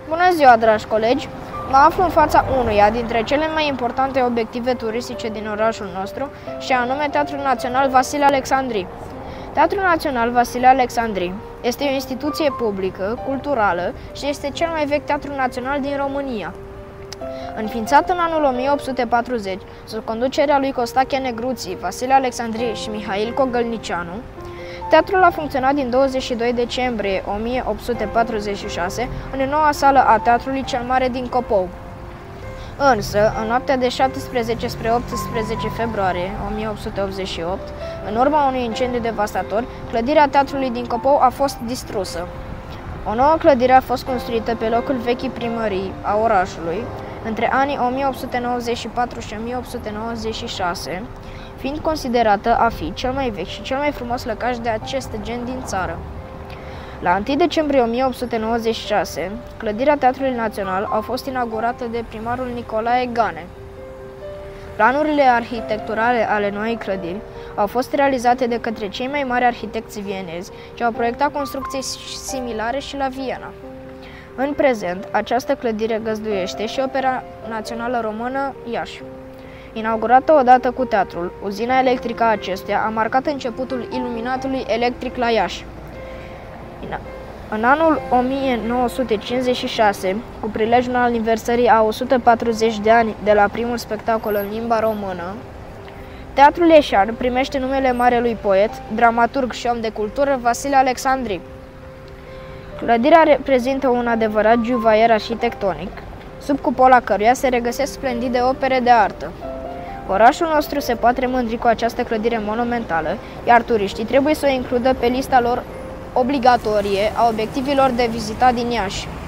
Bună ziua, dragi colegi! Mă aflu în fața unuia dintre cele mai importante obiective turistice din orașul nostru, și anume Teatrul Național Vasile Alexandri. Teatrul Național Vasile Alexandri este o instituție publică, culturală și este cel mai vechi teatru național din România. Înființat în anul 1840, sub conducerea lui Costache Negruții, Vasile Alexandri și Mihail Cogălnicianu, teatrul a funcționat din 22 decembrie 1846 în noua sală a Teatrului cel Mare din Copou. Însă, în noaptea de 17 spre 18 februarie 1888, în urma unui incendiu devastator, clădirea Teatrului din Copou a fost distrusă. O nouă clădire a fost construită pe locul vechii primării a orașului între anii 1894 și 1896, fiind considerată a fi cel mai vechi și cel mai frumos lăcaș de acest gen din țară. La 1 decembrie 1896, clădirea Teatrului Național a fost inaugurată de primarul Nicolae Gane. Planurile arhitecturale ale noii clădiri au fost realizate de către cei mai mari arhitecți vienezi și au proiectat construcții similare și la Viena. În prezent, această clădire găzduiește și Opera Națională Română Iași. Inaugurată odată cu teatrul, uzina electrică a acestuia a marcat începutul iluminatului electric la Iași. În anul 1956, cu prilejul aniversării a 140 de ani de la primul spectacol în limba română, Teatrul Ieșean primește numele marelui poet, dramaturg și om de cultură Vasile Alexandri. Clădirea reprezintă un adevărat juvaier arhitectonic, sub cupola căruia se regăsesc splendide opere de artă. Orașul nostru se poate mândri cu această clădire monumentală, iar turiștii trebuie să o includă pe lista lor obligatorie a obiectivelor de vizitat din Iași.